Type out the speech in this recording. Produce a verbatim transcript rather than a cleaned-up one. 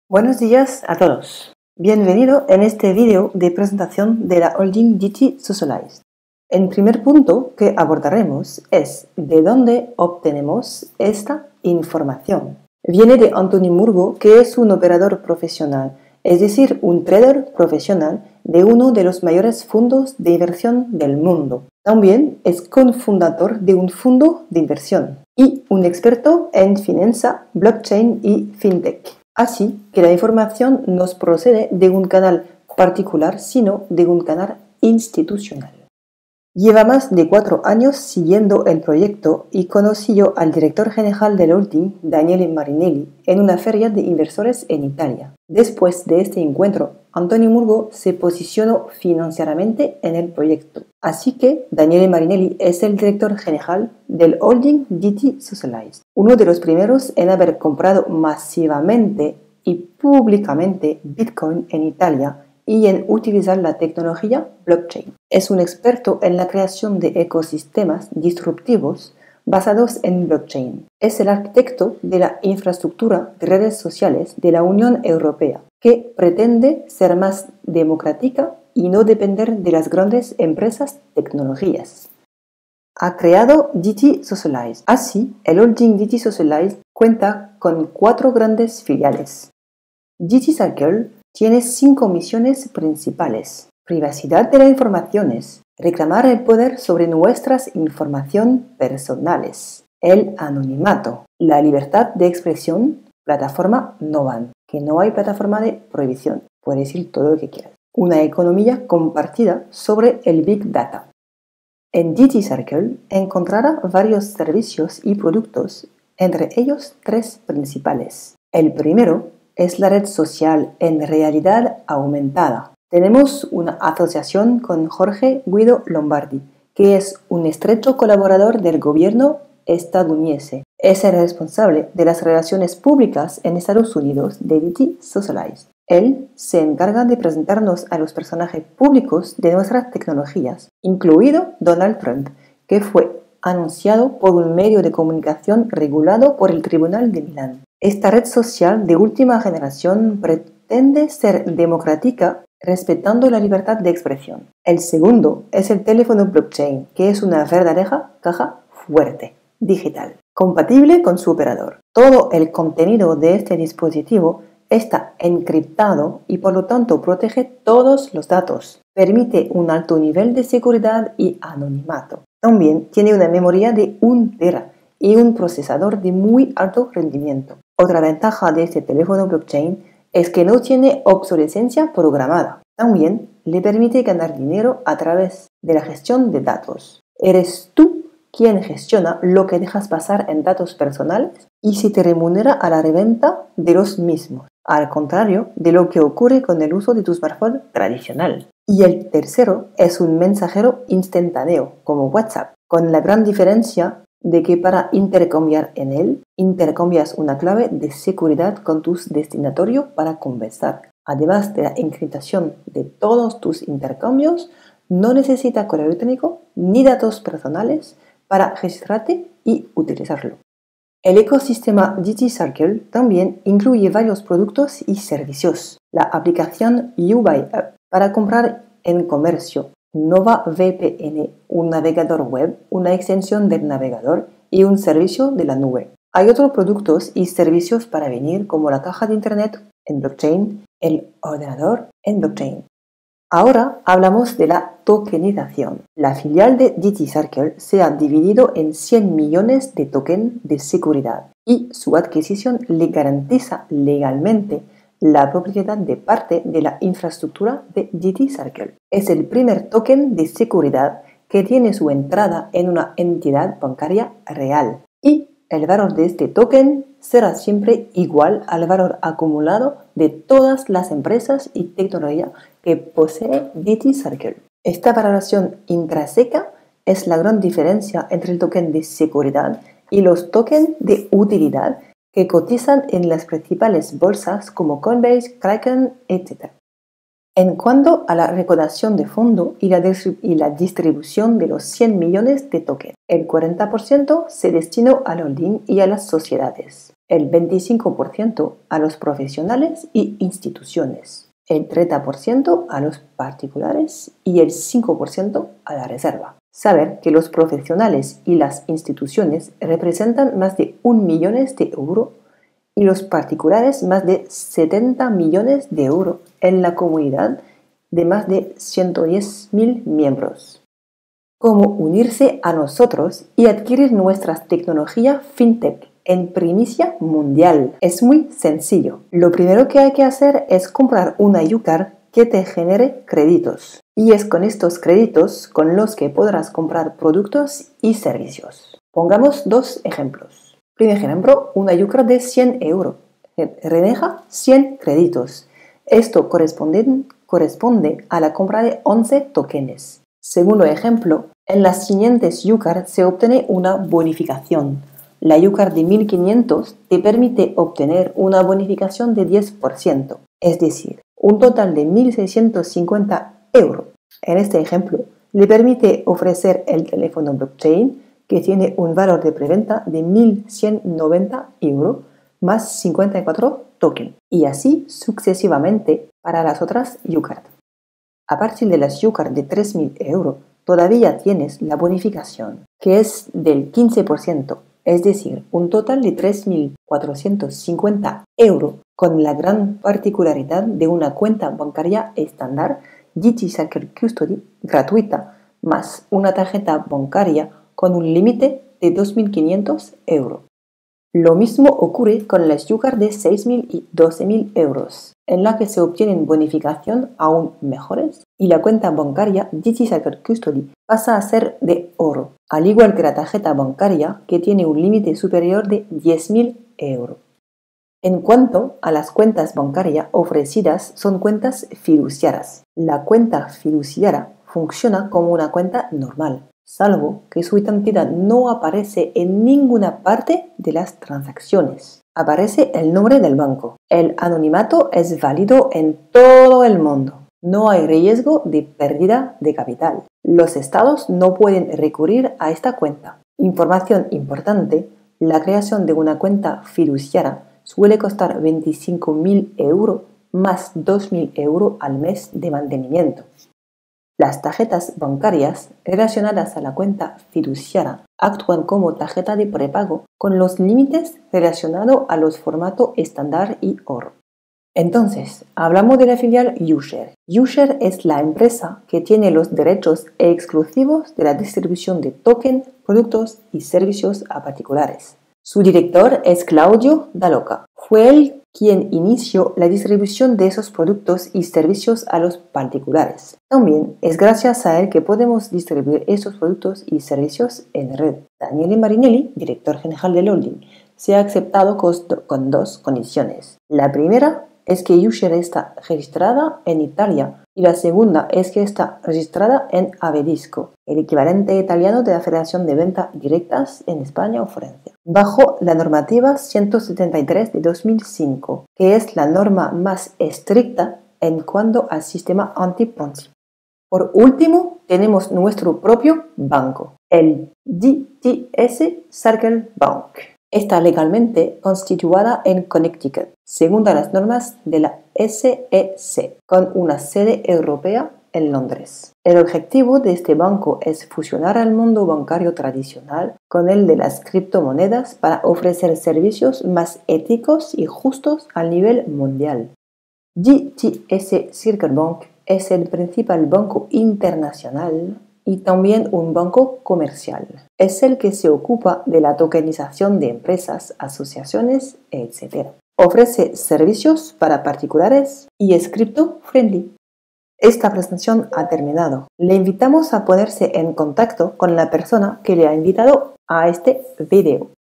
Buenos días a todos. Bienvenido en este vídeo de presentación de la holding D T Socialized. El primer punto que abordaremos es de dónde obtenemos esta información. Viene de Anthony Murgo, que es un operador profesional, es decir, un trader profesional de uno de los mayores fondos de inversión del mundo. También es cofundador de un fondo de inversión y un experto en finanzas, blockchain y fintech. Así que la información no procede de un canal particular, sino de un canal institucional. Lleva más de cuatro años siguiendo el proyecto y conoció al director general del holding, Daniele Marinelli, en una feria de inversores en Italia. Después de este encuentro, Anthony Murgo se posicionó financieramente en el proyecto. Así que Daniele Marinelli es el director general del holding D T Socialized, uno de los primeros en haber comprado masivamente y públicamente Bitcoin en Italia y en utilizar la tecnología blockchain. Es un experto en la creación de ecosistemas disruptivos basados en blockchain. Es el arquitecto de la infraestructura de redes sociales de la Unión Europea, que pretende ser más democrática y no depender de las grandes empresas tecnologías. Ha creado D T Socialized. Así, el holding D T Socialized cuenta con cuatro grandes filiales. D T Circle tiene cinco misiones principales: privacidad de las informaciones, reclamar el poder sobre nuestras informaciones personales, el anonimato, la libertad de expresión, plataforma no ban, que no hay plataforma de prohibición, puedes decir todo lo que quieras, una economía compartida sobre el Big Data. En D T Circle encontrará varios servicios y productos, entre ellos tres principales. El primero es la red social en realidad aumentada. Tenemos una asociación con Jorge Guido Lombardi, que es un estrecho colaborador del gobierno estadounidense. Es el responsable de las relaciones públicas en Estados Unidos de D T Socialized. Él se encarga de presentarnos a los personajes públicos de nuestras tecnologías, incluido Donald Trump, que fue anunciado por un medio de comunicación regulado por el Tribunal de Milán. Esta red social de última generación pretende ser democrática respetando la libertad de expresión. El segundo es el teléfono blockchain, que es una verdadera caja fuerte, digital, compatible con su operador. Todo el contenido de este dispositivo está encriptado y por lo tanto protege todos los datos. Permite un alto nivel de seguridad y anonimato. También tiene una memoria de un tera y un procesador de muy alto rendimiento. Otra ventaja de este teléfono blockchain es que no tiene obsolescencia programada. También le permite ganar dinero a través de la gestión de datos. Eres tú quien gestiona lo que dejas pasar en datos personales y se te remunera a la reventa de los mismos, al contrario de lo que ocurre con el uso de tu smartphone tradicional. Y el tercero es un mensajero instantáneo, como WhatsApp, con la gran diferencia de que para intercambiar en él, intercambias una clave de seguridad con tu destinatario para conversar. Además de la encriptación de todos tus intercambios, no necesita correo electrónico ni datos personales para registrarte y utilizarlo. El ecosistema D T Circle también incluye varios productos y servicios. La aplicación YouBuyUp para comprar en comercio, Nova V P N, un navegador web, una extensión del navegador y un servicio de la nube. Hay otros productos y servicios para venir, como la caja de internet en blockchain, el ordenador en blockchain. Ahora hablamos de la tokenización. La filial de D T Circle se ha dividido en cien millones de tokens de seguridad y su adquisición le garantiza legalmente la propiedad de parte de la infraestructura de D T Circle. Es el primer token de seguridad que tiene su entrada en una entidad bancaria real y el valor de este token será siempre igual al valor acumulado de todas las empresas y tecnología que posee D T Circle. Esta valoración intrínseca es la gran diferencia entre el token de seguridad y los tokens de utilidad que cotizan en las principales bolsas como Coinbase, Kraken, etcétera. En cuanto a la recaudación de fondos y la, y la distribución de los cien millones de tokens, el cuarenta por ciento se destinó al holding y a las sociedades. el veinticinco por ciento a los profesionales y instituciones, el treinta por ciento a los particulares y el cinco por ciento a la reserva. Saber que los profesionales y las instituciones representan más de un millón de euros y los particulares más de setenta millones de euros en la comunidad de más de ciento diez mil miembros. Cómo unirse a nosotros y adquirir nuestras tecnologías fintech en primicia mundial. Es muy sencillo. Lo primero que hay que hacer es comprar una U-Card que te genere créditos. Y es con estos créditos con los que podrás comprar productos y servicios. Pongamos dos ejemplos. Primer ejemplo, una U-Card de cien euros. Reneja cien créditos. Esto corresponde, corresponde a la compra de once tokens. Segundo ejemplo, en las siguientes U-Card se obtiene una bonificación. La U-Card de mil quinientos te permite obtener una bonificación de diez por ciento, es decir, un total de mil seiscientos cincuenta euros. En este ejemplo, le permite ofrecer el teléfono blockchain que tiene un valor de preventa de mil ciento noventa euros más cincuenta y cuatro tokens, y así sucesivamente para las otras U-Card. A partir de las U-Card de tres mil euros, todavía tienes la bonificación, que es del quince por ciento, es decir, un total de tres mil cuatrocientos cincuenta euros, con la gran particularidad de una cuenta bancaria estándar G T Cycle Custody gratuita, más una tarjeta bancaria con un límite de dos mil quinientos euros. Lo mismo ocurre con las U-Card de seis mil y doce mil euros, en la que se obtienen bonificación aún mejores y la cuenta bancaria G T Cycle Custody pasa a ser de oro, al igual que la tarjeta bancaria que tiene un límite superior de diez mil euros. En cuanto a las cuentas bancarias ofrecidas, son cuentas fiduciarias. La cuenta fiduciaria funciona como una cuenta normal, salvo que su identidad no aparece en ninguna parte de las transacciones. Aparece el nombre del banco. El anonimato es válido en todo el mundo. No hay riesgo de pérdida de capital. Los estados no pueden recurrir a esta cuenta. Información importante, la creación de una cuenta fiduciaria suele costar veinticinco mil euros más dos mil euros al mes de mantenimiento. Las tarjetas bancarias relacionadas a la cuenta fiduciaria actúan como tarjeta de prepago con los límites relacionados a los formatos estándar y oro. Entonces, hablamos de la filial UShare. UShare es la empresa que tiene los derechos exclusivos de la distribución de tokens, productos y servicios a particulares. Su director es Claudio Daloca. Fue él quien inició la distribución de esos productos y servicios a los particulares. También es gracias a él que podemos distribuir esos productos y servicios en red. Daniele Marinelli, director general del holding, se ha aceptado con dos condiciones. La primera es que UShare está registrada en Italia y la segunda es que está registrada en Avedisco, el equivalente italiano de la Federación de Ventas Directas en España o Francia, bajo la normativa ciento setenta y tres de dos mil cinco, que es la norma más estricta en cuanto al sistema anti-Ponzi. Por último, tenemos nuestro propio banco, el G T S Circle Bank. Está legalmente constituida en Connecticut, según las normas de la S E C, con una sede europea en Londres. El objetivo de este banco es fusionar al mundo bancario tradicional con el de las criptomonedas para ofrecer servicios más éticos y justos a nivel mundial. G T S Circle Bank es el principal banco internacional y también un banco comercial. Es el que se ocupa de la tokenización de empresas, asociaciones, etcétera. Ofrece servicios para particulares y es crypto-friendly. Esta presentación ha terminado. Le invitamos a ponerse en contacto con la persona que le ha invitado a este video.